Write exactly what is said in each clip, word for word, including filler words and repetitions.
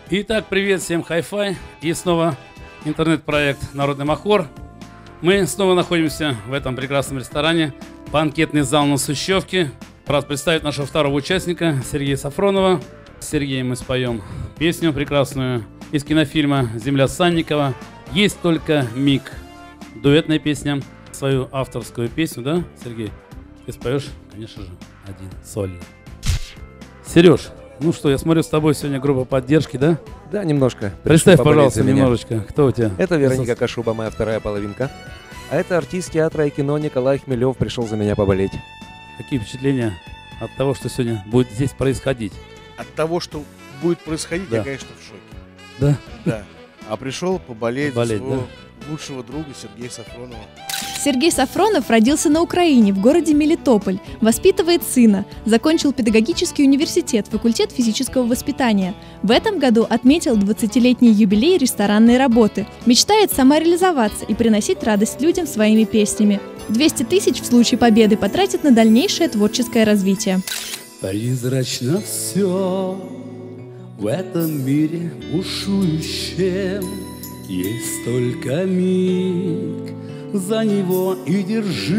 Итак, привет всем, хай-фай. И снова интернет-проект «Народный Махор». Мы снова находимся в этом прекрасном ресторане. Банкетный зал на Сущевке. Рад представить нашего второго участника, Сергея Сафронова. С Сергеем мы споем песню прекрасную из кинофильма «Земля Санникова». «Есть только миг». Дуэтная песня. Свою авторскую песню, да, Сергей? Ты споешь, конечно же, один, сольно. Сереж, ну что, я смотрю, с тобой сегодня группа поддержки, да? Да, немножко. Представь, пожалуйста, немножечко, кто у тебя? Это Вероника Кашуба, моя вторая половинка. А это артист театра и кино Николай Хмелев, пришел за меня поболеть. Какие впечатления от того, что сегодня будет здесь происходить? От того, что будет происходить, да. Я, конечно, в шоке. Да? Да. А пришел поболеть, поболеть за своего да? лучшего друга Сергея Сафронова. Сергей Сафронов родился на Украине, в городе Мелитополь, воспитывает сына, закончил педагогический университет, факультет физического воспитания. В этом году отметил двадцатилетний юбилей ресторанной работы. Мечтает самореализоваться и приносить радость людям своими песнями. двести тысяч в случае победы потратит на дальнейшее творческое развитие. Призрачно все в этом мире бушующем, есть только миг. За него и держись,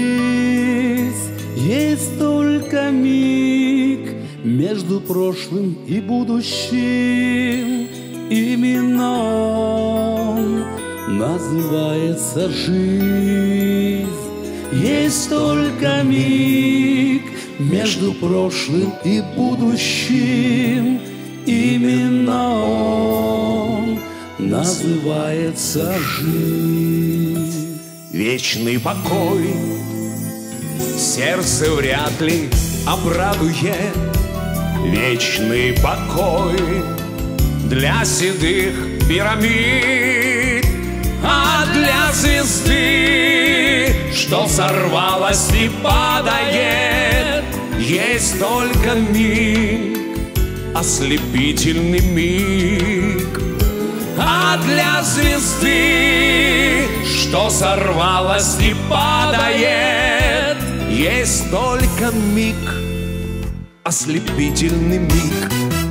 есть только миг между прошлым и будущим. Именно он называется жизнь. Есть только миг между прошлым и будущим. Именно он называется жизнь. Вечный покой сердце вряд ли обрадует. Вечный покой для седых пирамид, а для звезды, что сорвалась и падает, есть только миг, ослепительный миг. А для звезды, что сорвалась и падает, есть только миг, ослепительный миг.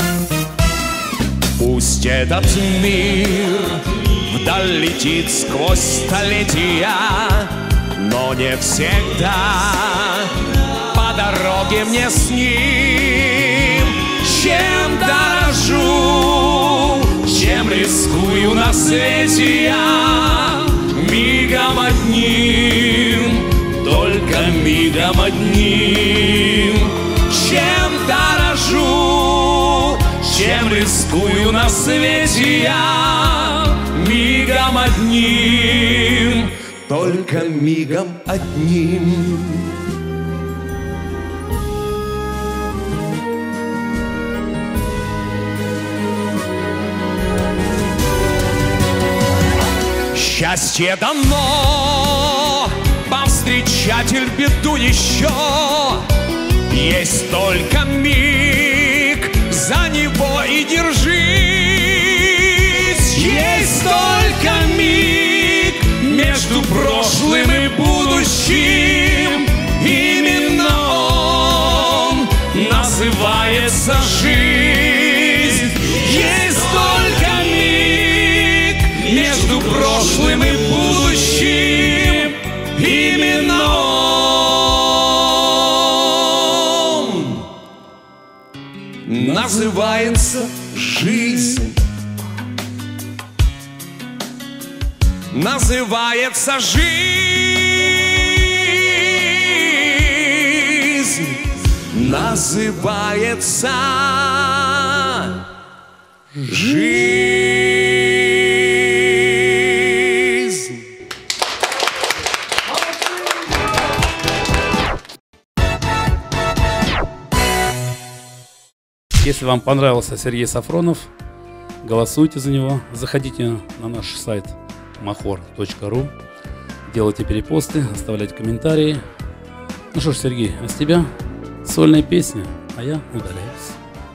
Пусть этот мир вдаль летит сквозь столетия, но не всегда по дороге мне с ним. Чем дорожу, чем рискую на свете я, мигом одним, только мигом одним. Чем дорожу, чем рискую на свете я, мигом одним, только мигом одним. Счастье дано, повстречатель беду еще. Есть только миг, за него и держись. Есть только миг между прошлым и будущим. Именно он называется жизнь. Есть только миг между прошлым и будущим. Именно он называется жизнь. Называется жизнь. Называется жизнь. Если вам понравился Сергей Сафронов, голосуйте за него. Заходите на наш сайт махор точка ру, делайте перепосты, оставляйте комментарии. Ну что ж, Сергей, а с тебя сольная песня, а я удаляюсь.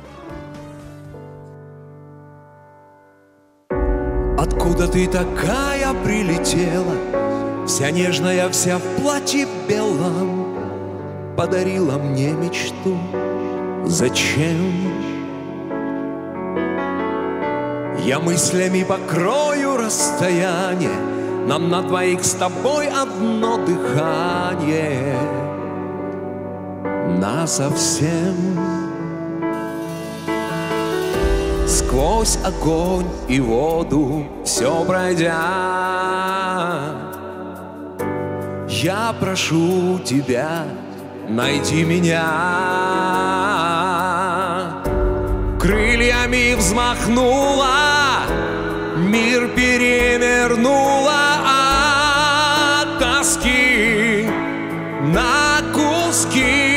Откуда ты такая прилетела, вся нежная, вся в платье белом, подарила мне мечту? Зачем? Я мыслями покрою расстояние, нам на двоих с тобой одно дыхание. Насовсем. Сквозь огонь и воду все пройдя, я прошу тебя, найди меня. Крыльями взмахнула, мир перевернула от тоски на куски.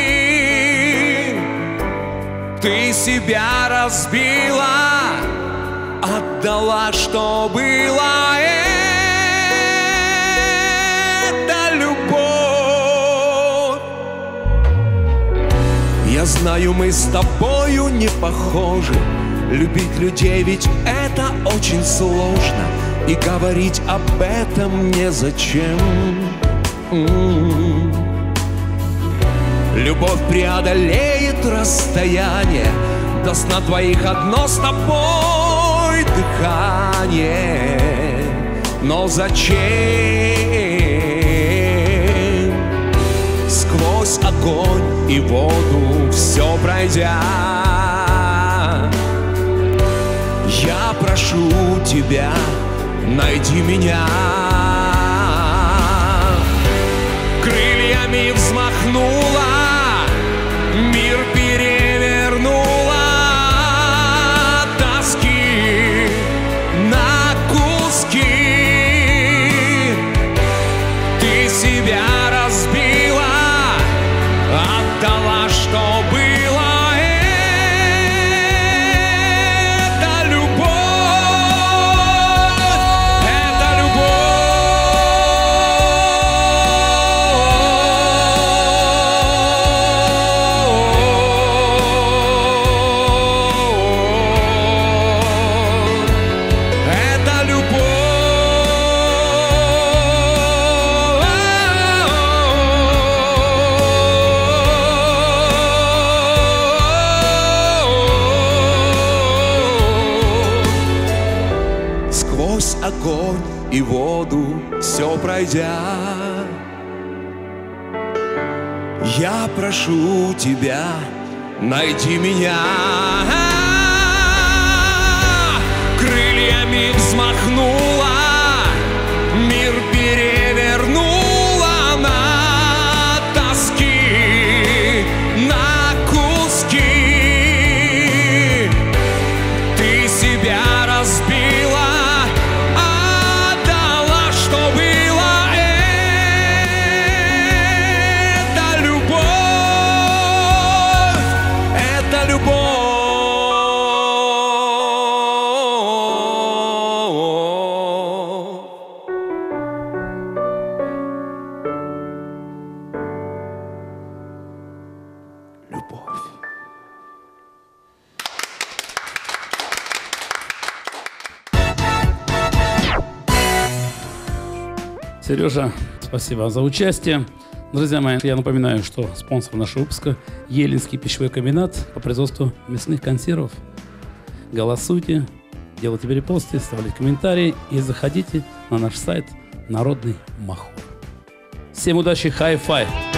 Ты себя разбила, отдала, что было. Это любовь. Я знаю, мы с тобою не похожи. Любить людей ведь это очень сложно, и говорить об этом незачем. М-м-м. Любовь преодолеет расстояние, даст на двоих одно с тобой дыхание. Но зачем? Сквозь огонь и воду все пройдя, я прошу тебя, найди меня. Крыльями взмахнула, мир перевернула от тоски на куски. Ты себя разбила, отдала, что было. Огонь и воду все пройдя, я прошу тебя, найди меня. Крыльями взмахнула, мир перевернула на тоски, на куски. Ты себя разбила, Сережа, спасибо за участие. Друзья мои, я напоминаю, что спонсор нашего выпуска – Елинский пищевой комбинат по производству мясных консервов. Голосуйте, делайте перепосты, оставляйте комментарии и заходите на наш сайт Народный Махор. Всем удачи, хай-фай!